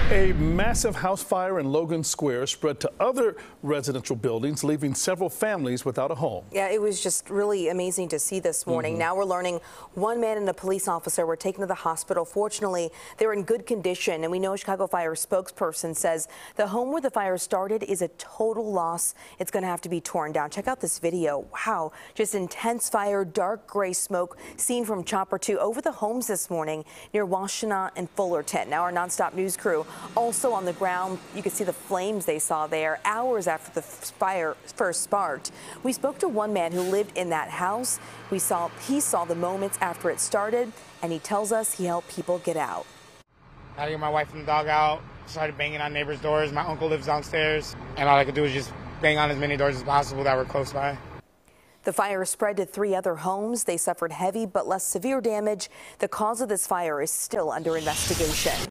A massive house fire in Logan Square spread to other residential buildings, leaving several families without a home. Yeah, it was just really amazing to see this morning. Now we're learning one man and a police officer were taken to the hospital. Fortunately, they're in good condition, and we know a Chicago Fire spokesperson says the home where the fire started is a total loss. It's going to have to be torn down. Check out this video. Wow, just intense fire, dark gray smoke seen from Chopper 2 over the homes this morning near Washtenaw and Fullerton. Now our nonstop news crew also on the ground. You can see the flames they saw there hours after the fire first sparked. We spoke to one man who lived in that house. He saw the moments after it started, and he tells us he helped people get out. I had to get my wife and the dog out, started banging on neighbors' doors. My uncle lives downstairs, and all I could do was just bang on as many doors as possible that were close by. The fire spread to 3 other homes. They suffered heavy but less severe damage. The cause of this fire is still under investigation.